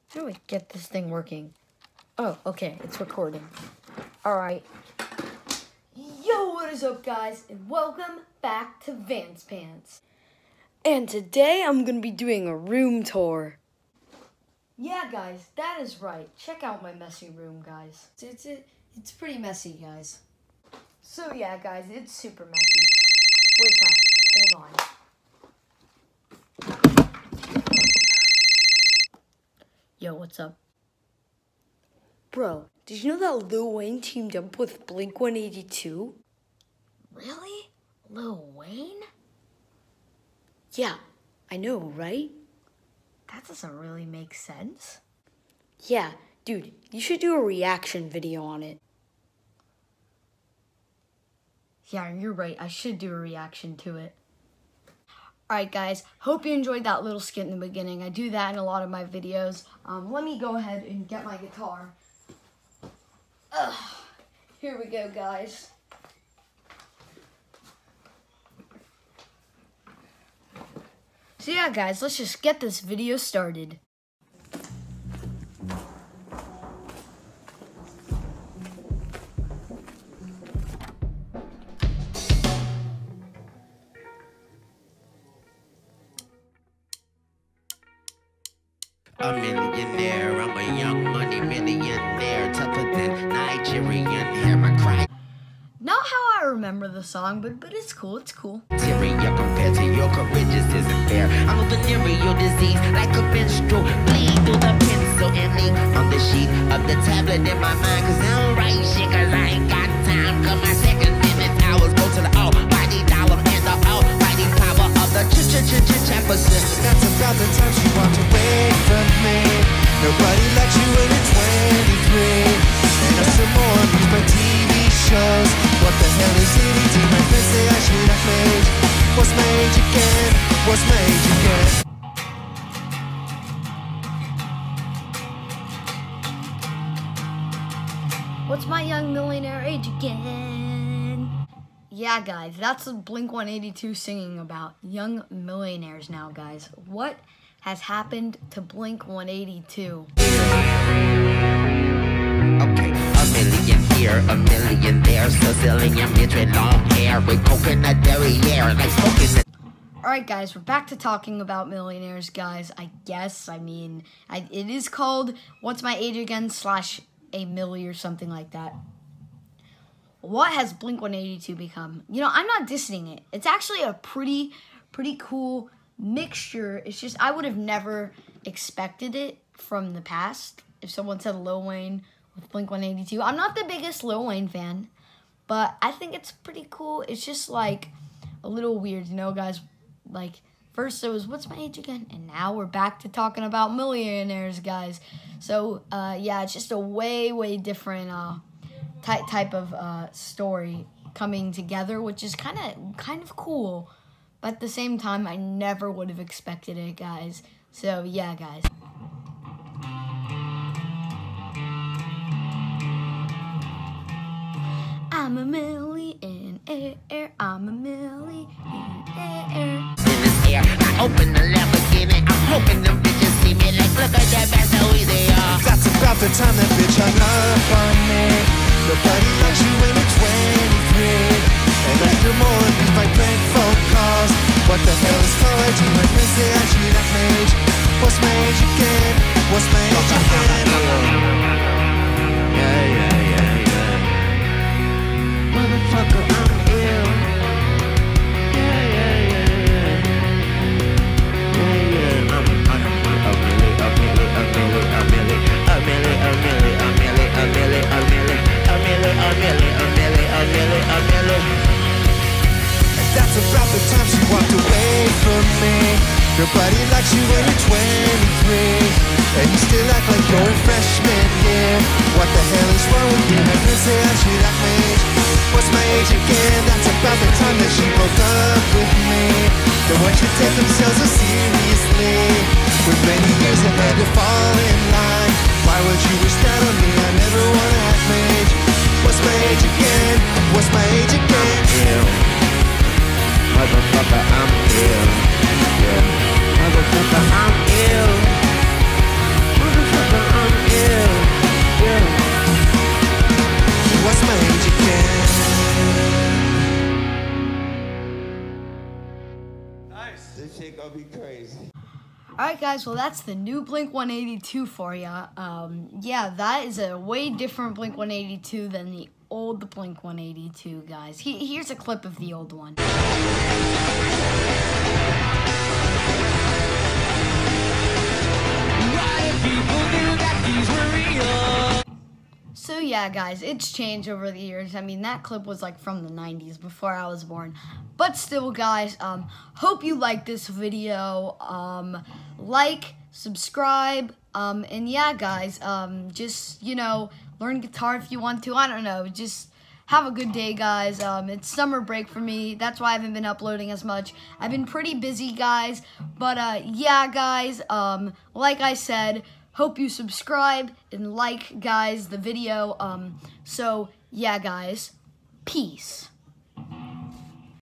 How do I get this thing working? Oh, okay, it's recording. Alright. Yo, what is up, guys? And welcome back to Vance Pants. And today I'm going to be doing a room tour. Yeah, guys, that is right. Check out my messy room, guys. It's pretty messy, guys. So, yeah, guys, it's super messy. Wait, guys, hold on. Yo, what's up? Bro, did you know that Lil Wayne teamed up with Blink-182? Really? Lil Wayne? Yeah, I know, right? That doesn't really make sense. Yeah, dude, you should do a reaction video on it. Yeah, you're right. I should do a reaction to it. Alright, guys. Hope you enjoyed that little skit in the beginning. I do that in a lot of my videos. Let me go ahead and get my guitar. Here we go, guys. So yeah, guys, let's just get this video started. A millionaire, I'm a young money millionaire, tougher than Nigerian hair, my cry. Not how I remember the song, but it's cool, it's cool. Syria compared to your courageous isn't fair. I'm a venereal disease, like a menstrual bleed through the pencil and ink on the sheet of the tablet in my mind. Cause I don't write shit, cause I ain't got time. Cause my seconds, minutes, hours go to the almighty dollar and the almighty power of the Jefferson. That's about the time she walked away from me. Nobody likes you when you're 23. And I'm still more amused by TV shows. What the hell is EDT? My friends say I should have made. What's my age again? What's my age again? What's my young millionaire age again? Yeah, guys, that's what Blink-182 singing about. Young millionaires now, guys. What has happened to Blink-182? Okay, a million here, a million there, Sicilian bitch with long hair, with coconut derriere, like smoking. Alright, guys, we're back to talking about millionaires, guys. I guess, it is called What's My Age Again / a milli or something like that. What has Blink-182 become? You know, I'm not dissing it. It's actually a pretty cool mixture. It's just I would have never expected it from the past. If someone said Lil Wayne with Blink-182. I'm not the biggest Lil Wayne fan, but I think it's pretty cool. It's just like a little weird, you know, guys. Like, first it was What's My Age Again? And now we're back to talking about millionaires, guys. So, yeah, it's just a way different type of story coming together, which is kind of cool. But at the same time, I never would have expected it, guys. So, yeah, guys. I'm a millionaire, I'm a millionaire. In this air, I open the Lamborghini, I'm hoping them bitches see me like, look at that bad, so easy, That's about the time that bitch hung up on me. Nobody likes you when you're 23. And I still more amused by prank phone calls. What the hell is 4G? My friends say I should have made. What's my age again? What's my age again? Yeah. Motherfucker, I'm ill. Yeah. A million. That's about the time she walked away from me. Nobody likes you when you're 23. And you still act like you're a freshman here. What the hell is wrong with you? My friends say I should have made. What's my age again? That's about the time that she broke up with me. No one should take themselves so seriously. With many years ahead to fall in line. Why would you wish that on me? I never wanna have made. What's my age again? What's my age again? Motherfucker, I'm ill. Yeah. Motherfucker, I'm ill. Motherfucker. Alright guys, well that's the new Blink-182 for ya. Yeah, that is a way different Blink-182 than the old Blink-182, guys. Here's a clip of the old one. So yeah, guys, it's changed over the years. I mean, that clip was like from the 90s, before I was born. But still, guys, hope you like this video. Like, subscribe, and yeah, guys, just, you know, learn guitar if you want to. I don't know, just have a good day, guys. It's summer break for me. That's why I haven't been uploading as much. I've been pretty busy, guys. But yeah, guys, like I said, hope you subscribe and like, guys, the video. So, yeah, guys, peace.